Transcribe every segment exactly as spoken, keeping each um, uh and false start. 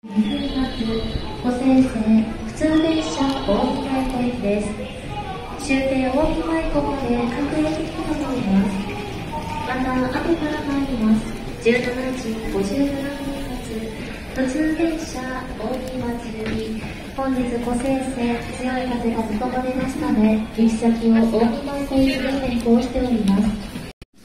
ごせい線普通電車大木前湖駅です。終点大木前湖まで各駅となります。また後から参りますじゅうしちじごじゅうななふん発普通電車大木町、本日ごせい線強い風が見込まれますので行き先を大木前湖駅に変更しております。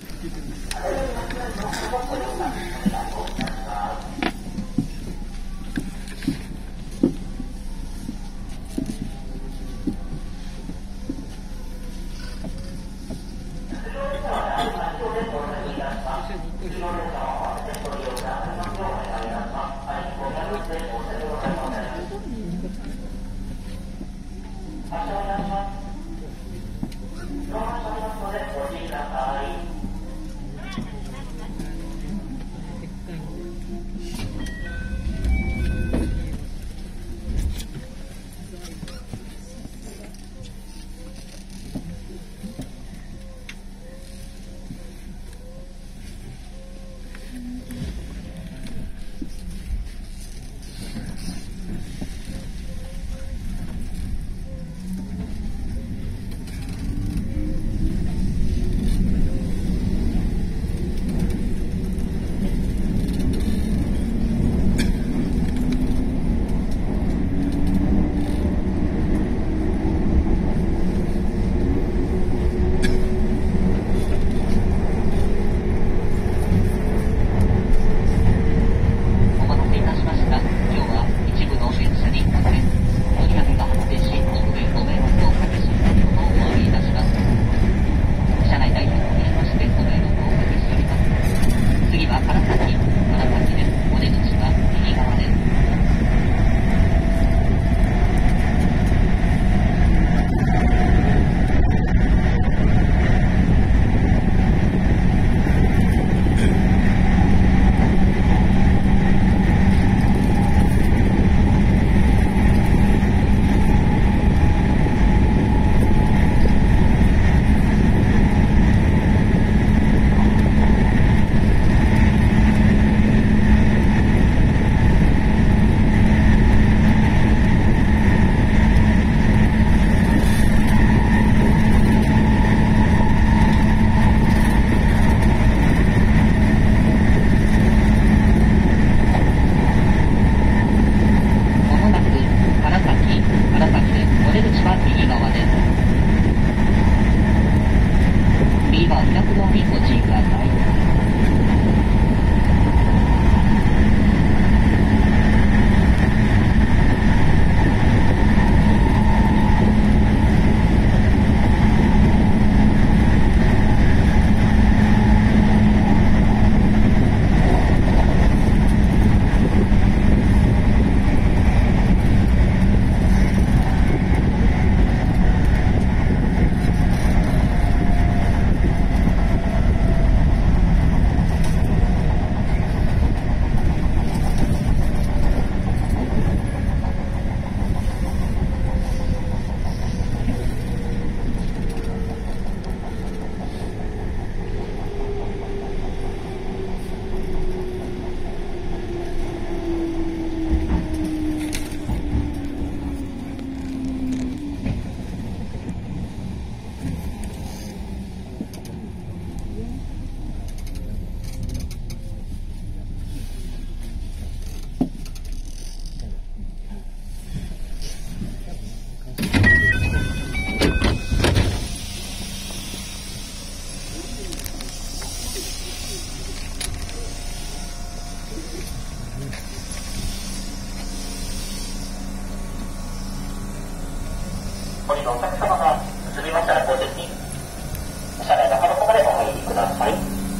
ご利用のお客様が進みましたらご席に車内の中の方までお入りください。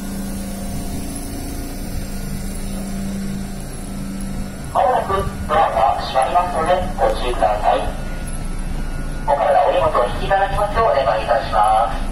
まもなくドアが閉まりますのでご注意ください。お体お荷物を引きいただきますようお願いいたします。